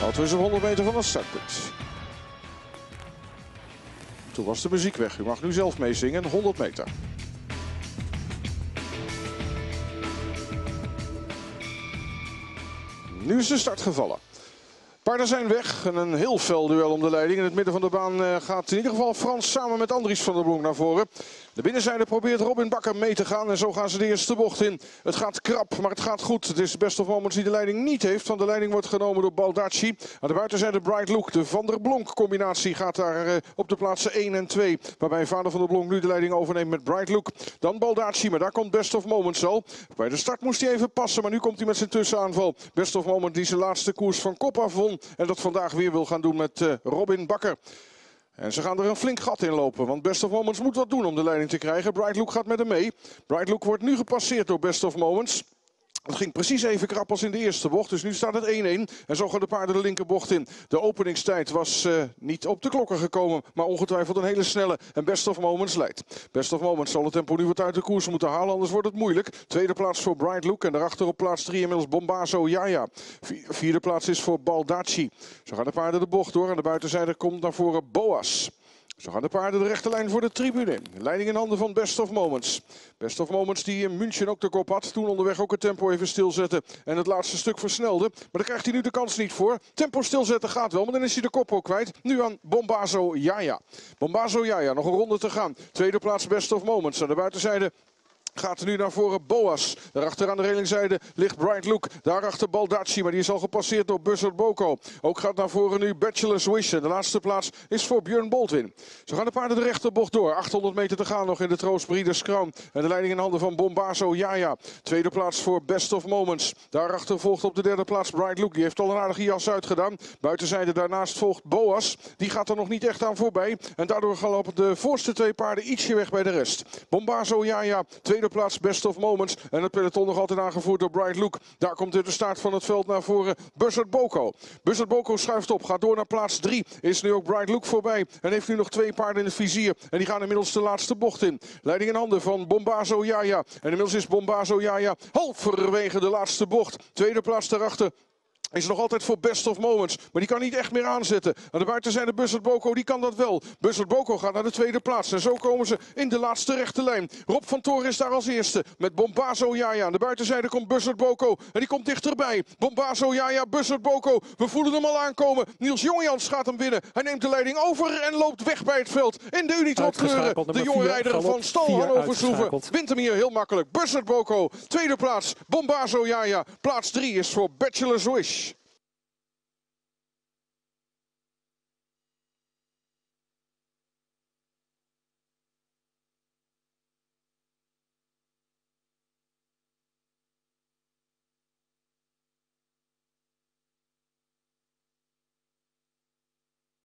Auto is op 100 meter van het startpunt. Toen was de muziek weg. U mag nu zelf meezingen. 100 meter. Nu is de start gevallen. Paarden zijn weg en een heel fel duel om de leiding. In het midden van de baan gaat in ieder geval Frans samen met Andries van der Blonk naar voren. De binnenzijde probeert Robin Bakker mee te gaan en zo gaan ze de eerste bocht in. Het gaat krap, maar het gaat goed. Het is de Best of Moments die de leiding niet heeft, want de leiding wordt genomen door Baldacci. Aan de buitenzijde Bright Look. De Van der Blonk combinatie gaat daar op de plaatsen 1 en 2. Waarbij vader van der Blonk nu de leiding overneemt met Bright Look. Dan Baldacci, maar daar komt Best of Moments al. Bij de start moest hij even passen, maar nu komt hij met zijn tussenaanval. Best of Moments die zijn laatste koers van kop af won. En dat vandaag weer wil gaan doen met Robin Bakker. En ze gaan er een flink gat in lopen, want Best of Moments moet wat doen om de leiding te krijgen. Bright Look gaat met hem mee. Bright Look wordt nu gepasseerd door Best of Moments. Het ging precies even krap als in de eerste bocht, dus nu staat het 1-1. En zo gaan de paarden de linkerbocht in. De openingstijd was niet op de klokken gekomen, maar ongetwijfeld een hele snelle. En Best of Moments leidt. Best of Moments zal het tempo nu wat uit de koers moeten halen, anders wordt het moeilijk. Tweede plaats voor Bright Look en daarachter op plaats 3 inmiddels Bombazo Yaya. Vierde plaats is voor Baldacci. Zo gaan de paarden de bocht door. Aan de buitenzijde komt naar voren Boas. Zo gaan de paarden de rechte lijn voor de tribune in. Leiding in handen van Best of Moments. Best of Moments die in München ook de kop had. Toen onderweg ook het tempo even stilzetten. En het laatste stuk versnelde. Maar daar krijgt hij nu de kans niet voor. Tempo stilzetten gaat wel, maar dan is hij de kop ook kwijt. Nu aan Bombazo Yaya. Bombazo Yaya, nog een ronde te gaan. Tweede plaats Best of Moments. Aan de buitenzijde gaat nu naar voren Boas. Daarachter aan de relingzijde ligt Bright Look. Daarachter Baldacci, maar die is al gepasseerd door Buzzard Boko. Ook gaat naar voren nu Bachelor's Wish. En de laatste plaats is voor Björn Boltwin. Zo gaan de paarden de rechterbocht door. 800 meter te gaan nog in de Troost Breeders' Crown. En de leiding in handen van Bombazo Yaya. Tweede plaats voor Best of Moments. Daarachter volgt op de derde plaats Bright Look. Die heeft al een aardige jas uitgedaan. Buitenzijde daarnaast volgt Boas. Die gaat er nog niet echt aan voorbij. En daardoor lopen de voorste twee paarden ietsje weg bij de rest. Bombazo Yaya, tweede plaats Best of Moments. En het peloton nog altijd aangevoerd door Bright Look. Daar komt in de start van het veld naar voren Buzzard Boko. Buzzard Boko schuift op, gaat door naar plaats 3. Is nu ook Bright Look voorbij. En heeft nu nog twee paarden in het vizier. En die gaan inmiddels de laatste bocht in. Leiding in handen van Bombazo Yaya. En inmiddels is Bombazo Yaya halverwege de laatste bocht. Tweede plaats daarachter is nog altijd voor Best of Moments. Maar die kan niet echt meer aanzetten. Aan de buitenzijde Buzzard Boko, die kan dat wel. Buzzard Boko gaat naar de tweede plaats. En zo komen ze in de laatste rechte lijn. Rob van Toren is daar als eerste. Met Bombazo Yaya. Aan de buitenzijde komt Buzzard Boko. En die komt dichterbij. Bombazo Yaya, Buzzard Boko. We voelen hem al aankomen. Niels Jongjans gaat hem winnen. Hij neemt de leiding over en loopt weg bij het veld. In de Unitrot kleuren. De jonge rijder van Stal Hannover Soeven wint hem hier heel makkelijk. Buzzard Boko, tweede plaats. Bombazo Yaya. Plaats 3 is voor Bachelor's Wish.